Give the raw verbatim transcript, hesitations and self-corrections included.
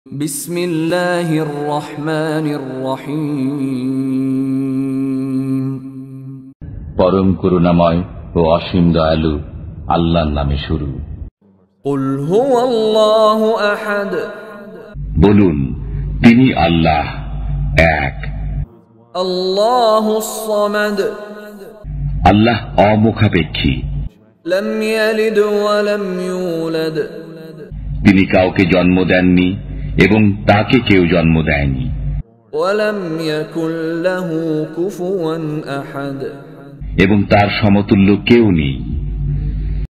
বিসমিল্লাহির রহমানির রহিম। পরম করুণাময় ও অসীম দয়ালু আল্লাহর নামে শুরু। কুল হুয়াল্লাহু আহাদ। বলুন, তিনি আল্লাহ এক। আল্লাহুস সামাদ। আল্লাহ অমুখাপেক্ষী। লাম ইয়ালিদ ওয়া লাম ইউলাদ। তিনি কাউকে জন্ম দেননি এবং তাকে কেউ জন্ম দেয়নি। ওয়া লাম ইয়াকুল লাহু কুফুয়ান আহাদ। এবং তার সমতুল্য কেউ নেই।